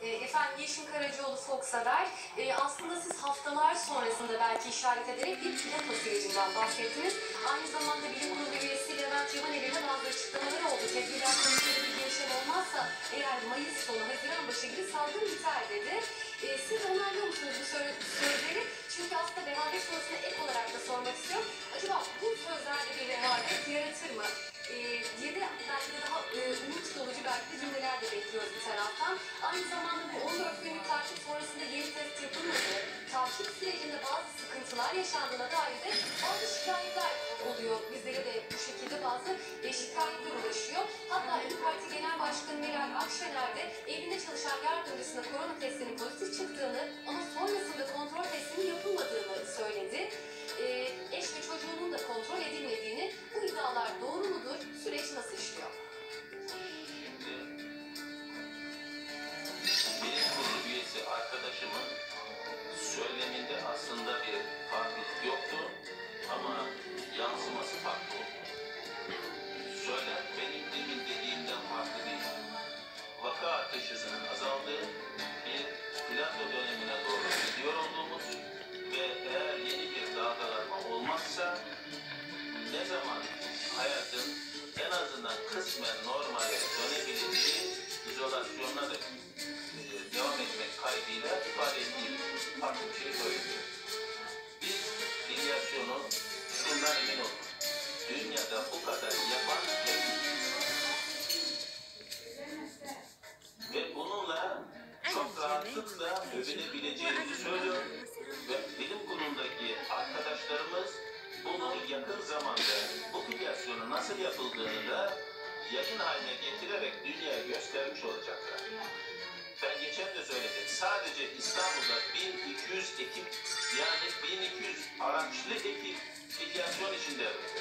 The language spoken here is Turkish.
Efendim Yeşim Karacaoğlu Fox Haber. Aslında siz haftalar sonrasında belki işaret ederek bir piloto sürecinden bahsettiniz. Aynı zamanda bilim kurulu üyesi Levent Yamaneli'nin bazı açıklamaları oldu. Tedbirler konusunda bir gelişme olmazsa eğer Mayıs sonu, Haziran başı gibi salgın biter dedi. Siz onaylıyor musunuz bu sözleri? Çünkü aslında rehavet konusuna ek olarak da sormak istiyorum. Acaba bu sözlerde bir rehavet yaratır mı? Diye de belki de daha umut dolucu belki de cümleler de bekliyoruz bir taraftan. Aynı zamanda bu 14 günlük takip sonrasında yeni test yapılmadı. Takip sürecinde bazı sıkıntılar yaşandığına dair de bazı şikayetler oluyor. Bizlere de bu şekilde bazı şikayetler ulaşıyor. Hatta İYİ Parti Genel Başkanı Meral Akşener de evinde çalışan yardımcısına korona testinin pozitif çıktığını ama sonrasında kontrol testinin yapılmadığını söyledi. Eş ve çocuğunun da kontrol edilmediğini, bu iddialar doğru mudur? Süreç nasıl işliyor? Bilim kurulu üyesi arkadaşımın söyleminde aslında bir farklılık yoktu ama yansıması farklı oldu. Söylem benim demin dediğimden farklı değil. Vaka artış hızının azaldığı bir plato dönemine doğru gidiyor olduğumuz ve eğer yeni bir dalgalanma olmazsa ne zaman hayatın en azından kısmen normale dönebileceği izolasyonuna da devam etmek kaydıyla ifade ettiğim farklı bir şey söylüyor. Biz filyasyonu şundan emin olun. Dünyada bu kadar yapan ve bununla çok rahatlıkla övünebileceğimizi söylüyor ve bilim kurulundaki arkadaşlarımız bunu yakın zamanda bu filyasyonu nasıl yapıldığını da yayın haline getirerek dünyaya göstermiş olacaklar. Ben geçen de söyledim. Sadece İstanbul'da 1200 ekip yani 1200 araçlı ekip filyasyon içinde